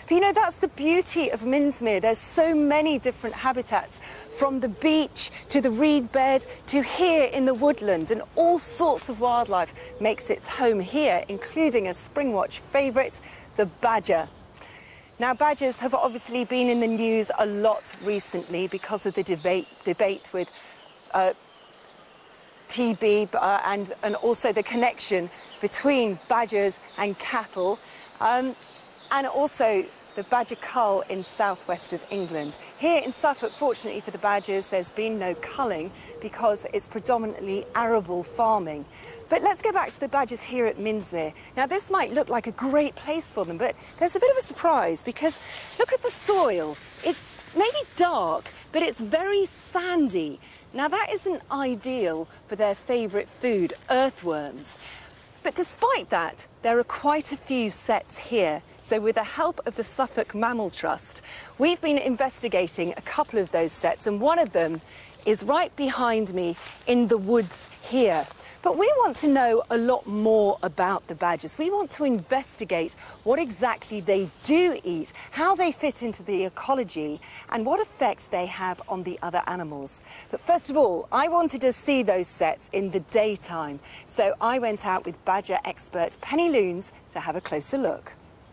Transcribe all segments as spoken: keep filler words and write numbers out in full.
But you know, that's the beauty of Minsmere. There's so many different habitats, from the beach to the reed bed to here in the woodland, and all sorts of wildlife makes its home here, including a Springwatch favourite, the badger. Now, badgers have obviously been in the news a lot recently because of the debate, debate with uh, T B uh, and, and also the connection between badgers and cattle, um, and also the badger cull in southwest of England. Here in Suffolk, fortunately for the badgers, there's been no culling because it's predominantly arable farming. But let's go back to the badgers here at Minsmere. Now, this might look like a great place for them, but there's a bit of a surprise because look at the soil. It's maybe dark, but it's very sandy. Now, that isn't ideal for their favourite food, earthworms. But despite that, there are quite a few sets here. So with the help of the Suffolk Mammal Trust, we've been investigating a couple of those sets, and one of them is right behind me in the woods here. But we want to know a lot more about the badgers. We want to investigate what exactly they do eat, how they fit into the ecology, and what effect they have on the other animals. But first of all, I wanted to see those sets in the daytime. So I went out with badger expert Penny Loons to have a closer look.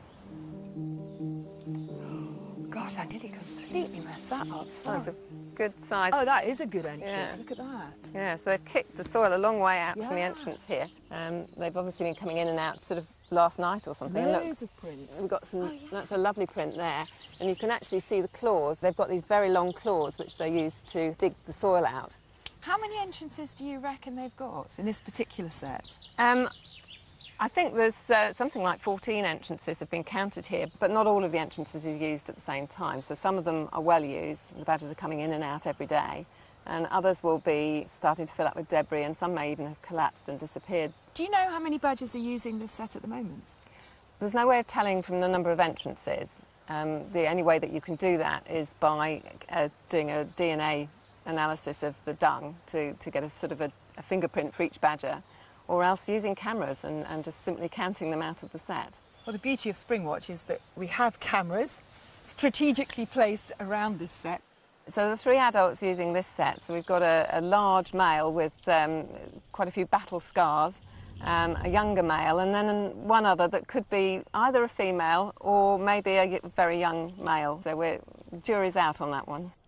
Gosh, I nearly completely messed that up. Sorry. That's a good size. Oh, that is a good entrance. Yeah. Look at that. Yeah, so they've kicked the soil a long way out Yeah. from the entrance here. Um, they've obviously been coming in and out sort of last night or something. And Loads look, of prints. we've got some, Oh, yeah. that's a lovely print there. And you can actually see the claws. They've got these very long claws which they use to dig the soil out. How many entrances do you reckon they've got in this particular set? Um, I think there's uh, something like fourteen entrances have been counted here, but not all of the entrances are used at the same time. So some of them are well used. The badgers are coming in and out every day. And others will be starting to fill up with debris, and some may even have collapsed and disappeared. Do you know how many badgers are using this set at the moment? There's no way of telling from the number of entrances. Um, the only way that you can do that is by uh, doing a D N A analysis of the dung to, to get a sort of a, a fingerprint for each badger, or else using cameras and, and just simply counting them out of the set. Well, the beauty of Springwatch is that we have cameras strategically placed around this set. So the three adults using this set, so we've got a, a large male with um, quite a few battle scars, um, a younger male, and then one other that could be either a female or maybe a very young male. So we're jury's out on that one.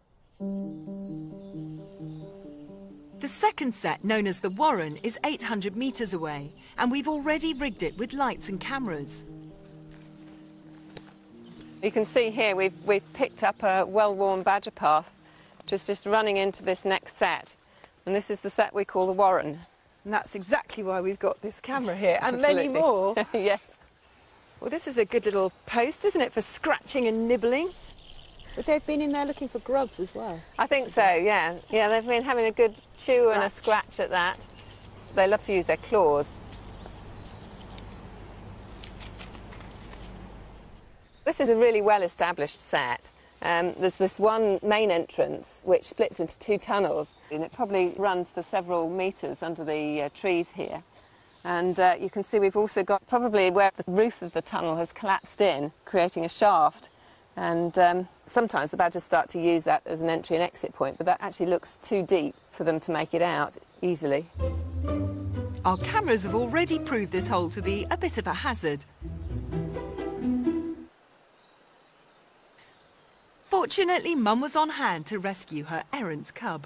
The second set, known as the Warren, is eight hundred metres away, and we've already rigged it with lights and cameras. You can see here we've, we've picked up a well-worn badger path just, just running into this next set. And this is the set we call the Warren. And that's exactly why we've got this camera here, and Absolutely. many more. Yes. Well, this is a good little post, isn't it, for scratching and nibbling? But they've been in there looking for grubs as well. I think so, yeah. Yeah, they've been having a good chew Scratch. and a scratch at that. They love to use their claws. This is a really well-established set. Um, there's this one main entrance which splits into two tunnels, and it probably runs for several metres under the uh, trees here. And uh, you can see we've also got probably where the roof of the tunnel has collapsed in, creating a shaft. And um, sometimes the badgers start to use that as an entry and exit point, but that actually looks too deep for them to make it out easily. Our cameras have already proved this hole to be a bit of a hazard. Fortunately, Mum was on hand to rescue her errant cub.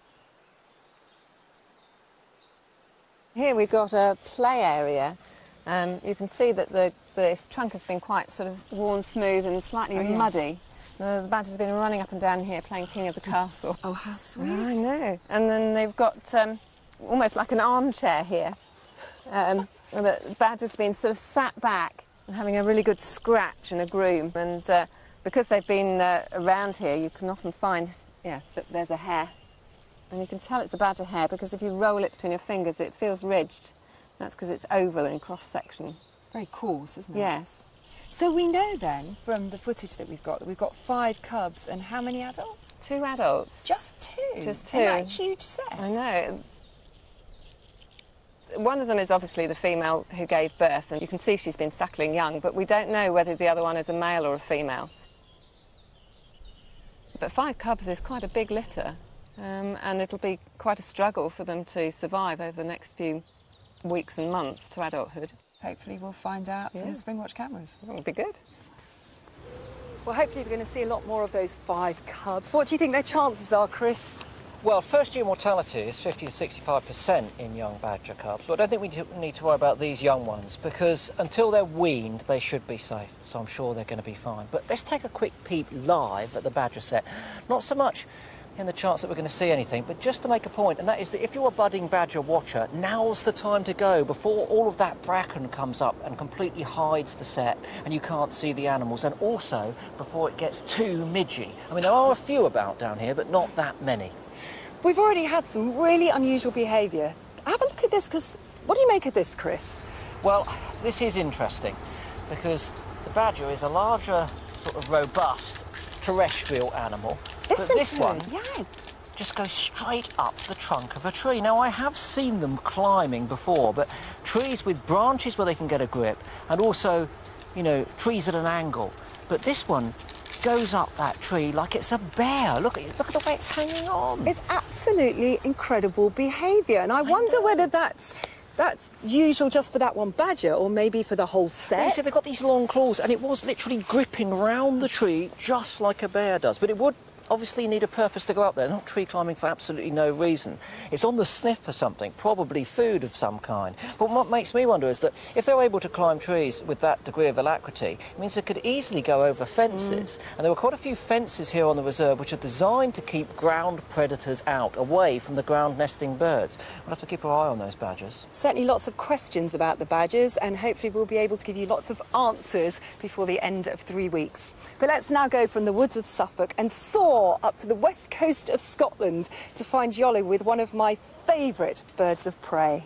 Here we've got a play area. Um, you can see that the, the trunk has been quite sort of worn smooth and slightly Oh, yes. muddy. Uh, the badgers have been running up and down here playing King of the Castle. Oh, how sweet. I know. And then they've got um, almost like an armchair here. Um, and the badger's been sort of sat back and having a really good scratch and a groom. And uh, because they've been uh, around here, you can often find, yeah, that there's a hair. And you can tell it's a badger hair because if you roll it between your fingers, it feels ridged. That's because it's oval in cross-section. Very coarse, isn't it? Yes. So we know then, from the footage that we've got, that we've got five cubs and how many adults? Two adults. Just two? Just two. In that huge set? I know. One of them is obviously the female who gave birth, and you can see she's been suckling young, but we don't know whether the other one is a male or a female. But five cubs is quite a big litter, um, and it'll be quite a struggle for them to survive over the next few weeks and months to adulthood. Hopefully we'll find out Yeah. from the Springwatch cameras. It'll be good. Well, hopefully we're going to see a lot more of those five cubs. What do you think their chances are, Chris? Well, first-year mortality is fifty to sixty-five percent in young badger cubs, but I don't think we need to worry about these young ones because until they're weaned, they should be safe, so I'm sure they're going to be fine. But let's take a quick peep live at the badger set. Not so much in the chance that we're going to see anything, but just to make a point, and that is that if you're a budding badger watcher, now's the time to go before all of that bracken comes up and completely hides the set and you can't see the animals, and also before it gets too midgy. I mean, there are a few about down here, but not that many. We've already had some really unusual behaviour. Have a look at this, because what do you make of this, Chris? Well, this is interesting because the badger is a larger, sort of robust terrestrial animal, but this one yeah. just goes straight up the trunk of a tree. Now, I have seen them climbing before, but trees with branches where they can get a grip, and also, you know, trees at an angle. But this one goes up that tree like it's a bear. Look at look at the way it's hanging on. It's absolutely incredible behaviour, and I, I wonder know. whether that's that's usual just for that one badger, or maybe for the whole set. Yeah, so they've got these long claws, and it was literally gripping round the tree just like a bear does. But it would obviously need a purpose to go up there, not tree climbing for absolutely no reason. It's on the sniff for something, probably food of some kind. But what makes me wonder is that if they're able to climb trees with that degree of alacrity, it means they could easily go over fences. Mm. And there were quite a few fences here on the reserve which are designed to keep ground predators out, away from the ground nesting birds. We'll have to keep our eye on those badgers. Certainly lots of questions about the badgers, and hopefully we'll be able to give you lots of answers before the end of three weeks. But let's now go from the woods of Suffolk and soar up to the west coast of Scotland to find Yolo with one of my favourite birds of prey.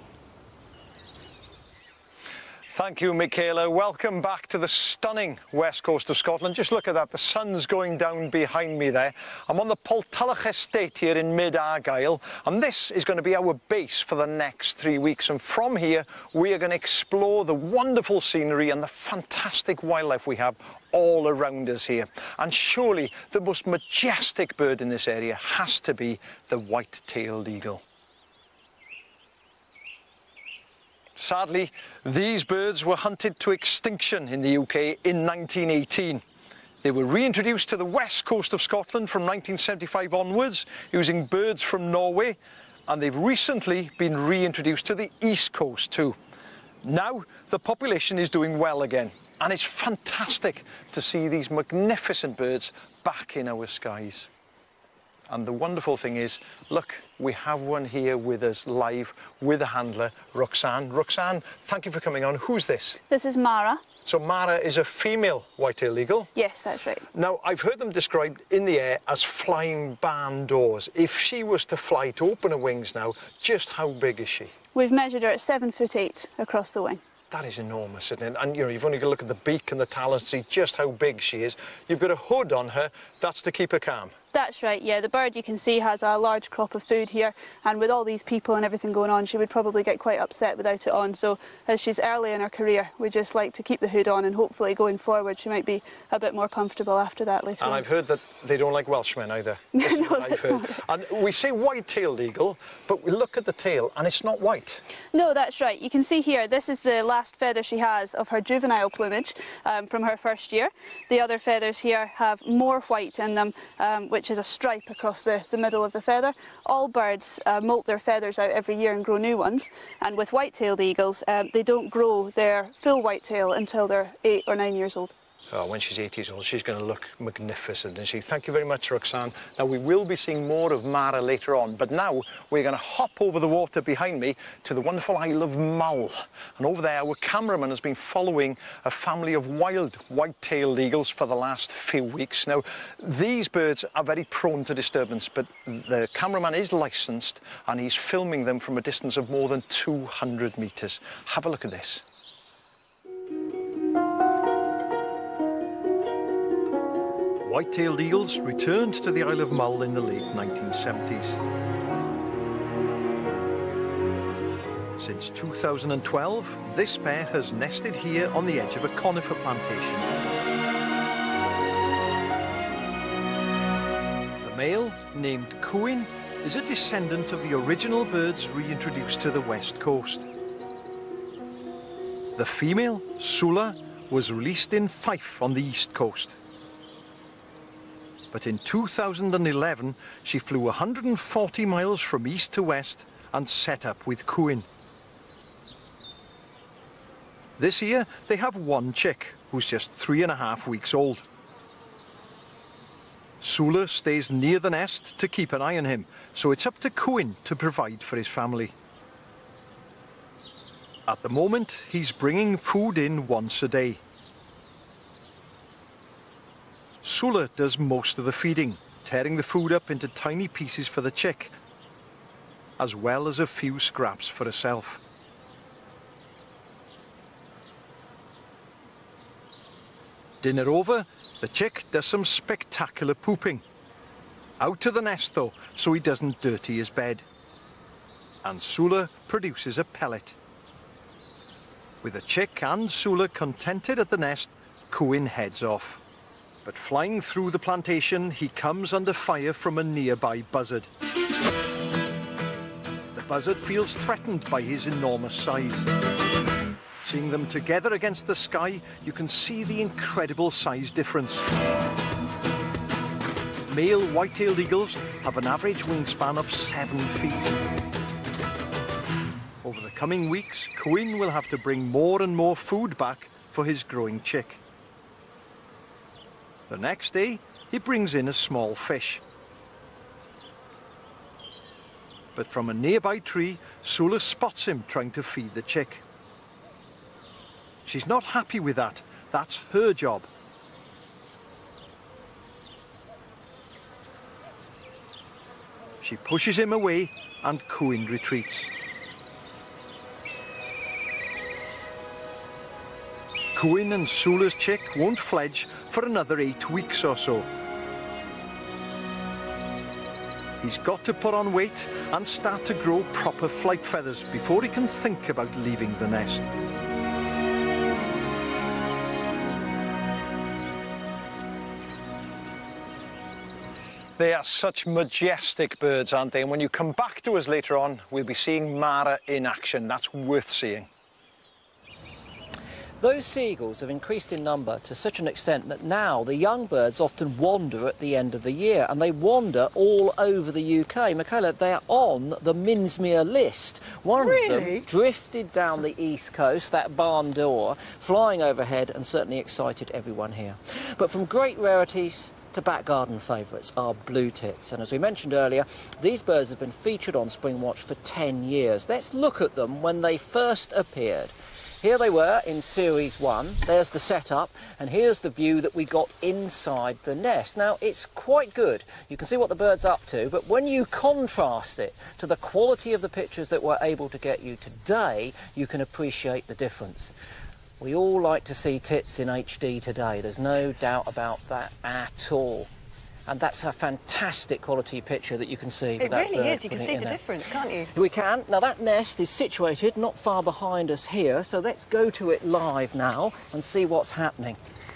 Thank you, Michaela. Welcome back to the stunning west coast of Scotland. Just look at that, the sun's going down behind me there. I'm on the Poltulloch estate here in mid-Argyll, and this is going to be our base for the next three weeks. And from here, we are going to explore the wonderful scenery and the fantastic wildlife we have all around us here. And surely the most majestic bird in this area has to be the white-tailed eagle. Sadly, these birds were hunted to extinction in the U K in nineteen eighteen. They were reintroduced to the west coast of Scotland from nineteen seventy-five onwards, using birds from Norway, and they've recently been reintroduced to the east coast too. Now, the population is doing well again, and it's fantastic to see these magnificent birds back in our skies. And the wonderful thing is, look, we have one here with us live with a handler, Roxanne. Roxanne, thank you for coming on. Who's this? This is Mara. So Mara is a female white-tailed eagle? Yes, that's right. Now, I've heard them described in the air as flying barn doors. If she was to fly, to open her wings now, just how big is she? We've measured her at seven foot eight across the wing. That is enormous, isn't it? And, you know, you've only got to look at the beak and the talons to see just how big she is. You've got a hood on her. That's to keep her calm. That's right, yeah. The bird, you can see, has a large crop of food here, and with all these people and everything going on, she would probably get quite upset without it on. So as she's early in her career, we just like to keep the hood on, and hopefully going forward she might be a bit more comfortable after that later and on. I've heard that they don't like Welshmen either. This No, is what I've that's heard. not. And we say white-tailed eagle, but we look at the tail and it's not white. No, that's right. You can see here, this is the last feather she has of her juvenile plumage um, from her first year. The other feathers here have more white in them, um, which is a stripe across the, the middle of the feather. All birds uh, molt their feathers out every year and grow new ones, and with white-tailed eagles, um, they don't grow their full white tail until they're eight or nine years old. Oh, when she's eight years old, she's going to look magnificent, isn't she? Thank you very much, Roxanne. Now, we will be seeing more of Mara later on, but now we're going to hop over the water behind me to the wonderful Isle of Mull. And over there, our cameraman has been following a family of wild white-tailed eagles for the last few weeks. Now, these birds are very prone to disturbance, but the cameraman is licensed, and he's filming them from a distance of more than two hundred metres. Have a look at this. White-tailed eagles returned to the Isle of Mull in the late nineteen seventies. Since two thousand twelve, this pair has nested here on the edge of a conifer plantation. The male, named Cwyn, is a descendant of the original birds reintroduced to the west coast. The female, Sula, was released in Fife on the east coast. But in two thousand eleven, she flew one hundred forty miles from east to west and set up with Cwyn. This year, they have one chick, who's just three and a half weeks old. Sula stays near the nest to keep an eye on him, so it's up to Cwyn to provide for his family. At the moment, he's bringing food in once a day. Sula does most of the feeding, tearing the food up into tiny pieces for the chick, as well as a few scraps for herself. Dinner over, the chick does some spectacular pooping. Out of the nest though, so he doesn't dirty his bed. And Sula produces a pellet. With the chick and Sula contented at the nest, Cwyn heads off. But flying through the plantation, he comes under fire from a nearby buzzard. The buzzard feels threatened by his enormous size. Seeing them together against the sky, you can see the incredible size difference. Male white-tailed eagles have an average wingspan of seven feet. Over the coming weeks, Cwyn will have to bring more and more food back for his growing chick. The next day, he brings in a small fish. But from a nearby tree, Sula spots him trying to feed the chick. She's not happy with that. That's her job. She pushes him away and Cwyn retreats. Cwyn and Sula's chick won't fledge for another eight weeks or so. He's got to put on weight and start to grow proper flight feathers before he can think about leaving the nest. They are such majestic birds, aren't they? And when you come back to us later on, we'll be seeing Mara in action. That's worth seeing. Those seagulls have increased in number to such an extent that now the young birds often wander at the end of the year, and they wander all over the U K. Michaela, they're on the Minsmere list. One Really? of them drifted down the east coast, that barn door, flying overhead and certainly excited everyone here. But from great rarities to back garden favourites are blue tits, and as we mentioned earlier, these birds have been featured on Springwatch for ten years. Let's look at them when they first appeared. Here they were in Series one, there's the setup, and here's the view that we got inside the nest. Now, it's quite good. You can see what the bird's up to, but when you contrast it to the quality of the pictures that we're able to get you today, you can appreciate the difference. We all like to see tits in H D today, there's no doubt about that at all. And that's a fantastic quality picture that you can see. It really is. You can see the there. difference, can't you? We can. Now, that nest is situated not far behind us here, so let's go to it live now and see what's happening.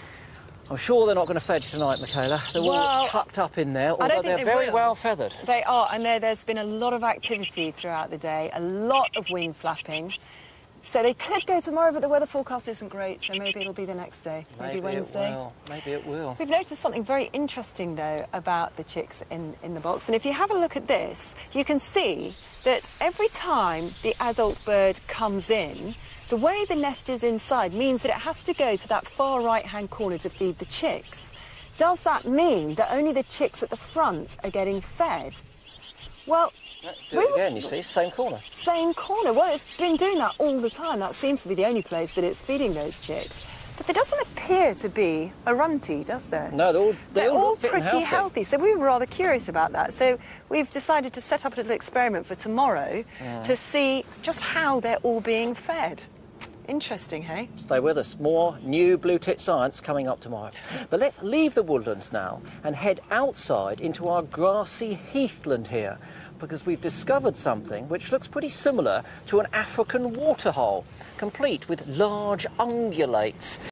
I'm sure they're not going to fledge tonight, Michaela. They're Well, all tucked up in there, I although don't think they're they very will. well feathered. They are, and there, there's been a lot of activity throughout the day, a lot of wing flapping. So they could go tomorrow, but the weather forecast isn't great, so maybe it'll be the next day, maybe, Maybe Wednesday. it will. Maybe it will. We've noticed something very interesting, though, about the chicks in, in the box. And if you have a look at this, you can see that every time the adult bird comes in, the way the nest is inside means that it has to go to that far right-hand corner to feed the chicks. Does that mean that only the chicks at the front are getting fed? Well, Let's do it again, you see, same corner. Same corner. Well, it's been doing that all the time. That seems to be the only place that it's feeding those chicks. But there doesn't appear to be a runty, does there? No, they're all, they They're all, all look fit and pretty healthy. healthy. So we were rather curious about that. So we've decided to set up a little experiment for tomorrow Yeah. to see just how they're all being fed. Interesting, hey? Stay with us. More new blue tit science coming up tomorrow. But let's leave the woodlands now and head outside into our grassy heathland here, because we've discovered something which looks pretty similar to an African waterhole, complete with large ungulates.